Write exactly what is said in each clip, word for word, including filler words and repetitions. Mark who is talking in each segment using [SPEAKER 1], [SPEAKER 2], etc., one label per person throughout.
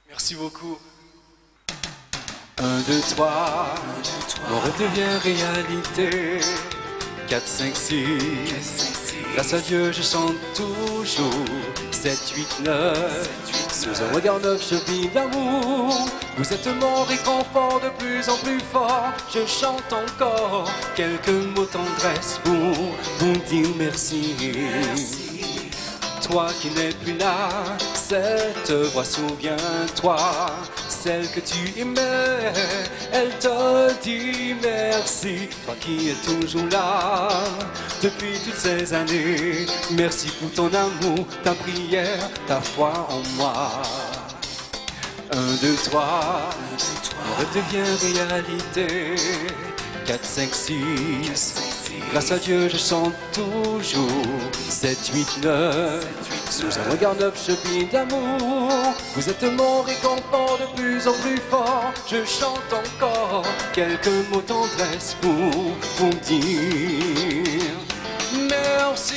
[SPEAKER 1] Merci beaucoup. Un, deux, trois, mon rêve devient réalité. Quatre, cinq, six, grâce à Dieu je chante toujours. Sept, huit, neuf, sous un regard neuf je vis d'amour. Vous êtes mon réconfort de plus en plus fort. Je chante encore quelques mots tendresse pour vous dire merci. Toi qui n'es plus là, cette voix souviens-toi. Celle que tu aimais, elle te dit merci. Toi qui es toujours là, depuis toutes ces années. Merci pour ton amour, ta prière, ta foi en moi. Un, deux, trois, mon rêve devient réalité. Quatre, cinq, six, grâce à Dieu je chante toujours. Sept, huit, neuf, sous un regard neuf je vis d'amour. Vous êtes mon réconfort de plus en plus fort. Je chante encore quelques mots tendresse pour vous dire merci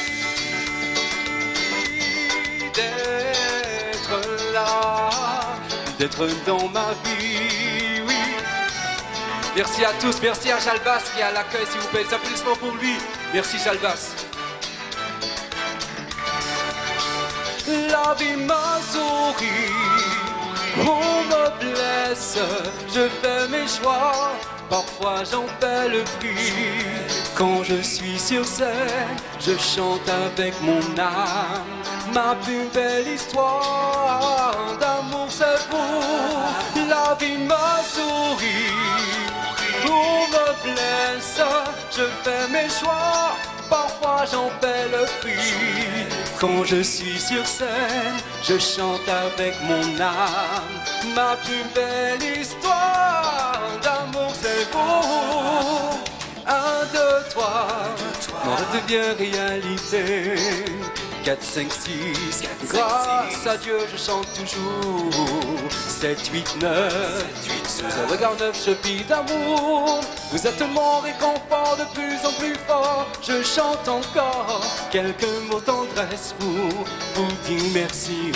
[SPEAKER 1] d'être là, d'être dans ma vie, oui. Merci à tous, merci à Jalbas qui est à l'accueil, s'il vous plaît, des applaudissements pour lui. Merci Jalbas. La vie m'a souri, on me blesse, je fais mes choix, parfois j'en paie le prix. Quand je suis sur scène, je chante avec mon âme, ma plus belle histoire d'amour c'est vous. La vie m'a souri, on me blesse, je fais mes choix, parfois j'en paie le prix. Quand je suis sur scène, je chante avec mon âme, ma plus belle histoire d'amour c'est vous. Un, deux, trois, mon rêve devient réalité. Quatre, cinq, six, grâce à Dieu je chante toujours. Sept, huit, neuf, sous un regard neuf je vis d'amour. Vous êtes mon réconfort de plus en plus fort. Je chante encore quelques mots tendresse pour vous dire merci.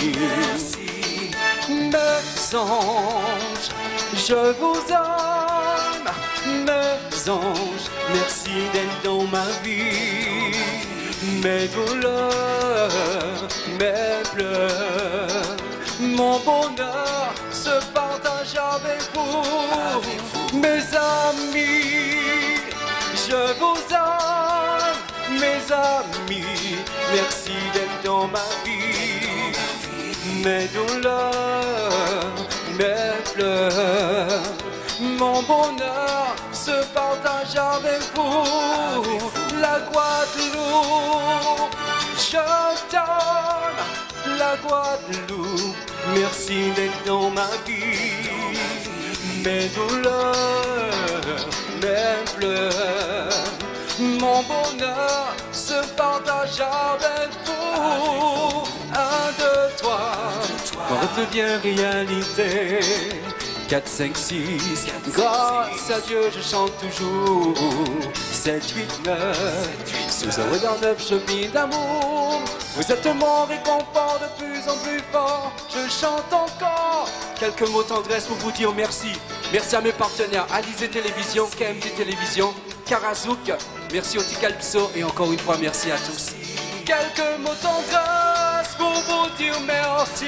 [SPEAKER 1] Mes anges, je vous aime. Mes anges, merci d'être dans ma vie. Mes douleurs, mes pleurs, mon bonheur se partage avec vous. Mes amis, je vous aime. Mes amis, merci d'être dans ma vie. Mes douleurs, mes pleurs, mon bonheur se partage avec vous. La Guadeloupe, je donne la Guadeloupe. Merci d'être dans ma vie. Mes douleurs, mes pleurs, mon bonheur se partage avec vous. Un, deux, trois, mon rêve devient réalité. Quatre, cinq, six, grâce à Dieu je chante toujours. Sept, huit, neuf, sous un regard neuf je vis d'amour. Vous êtes mon réconfort de plus en plus fort. Je chante encore quelques mots tendresse pour vous dire merci. Merci à mes partenaires, Alizé Télévision, K M D Télévision, Karazouk, merci au Ticalpso et encore une fois merci à tous. Quelques mots tendresse pour vous dire merci.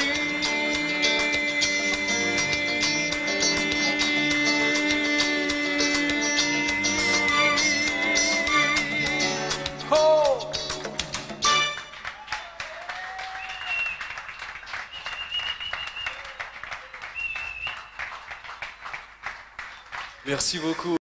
[SPEAKER 1] Oh! Merci beaucoup.